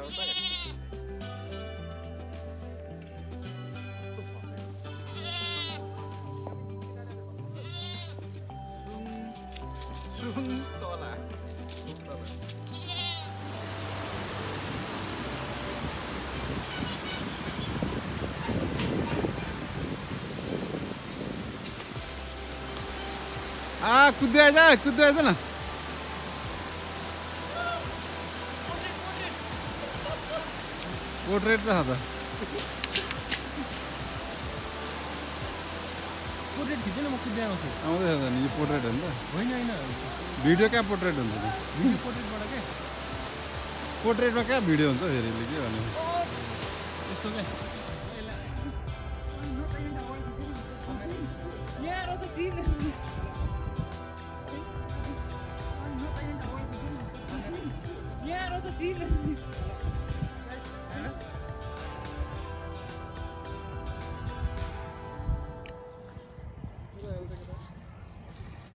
कुद्दै आइज न पोर्ट्रेट त पोर्ट्रेट खिच्दैन म कुद्दै आउँछु आउँदैछ त नि यो पोर्ट्रेट हो नि त होइन भिडियो क्या पोर्ट्रेट हुन्छ नि भिडियो पोर्ट्रेटबाट के पोर्ट्रेटमा क्या भिडियो हुन्छ फेरि के भन्नु यस्तो के Yeah,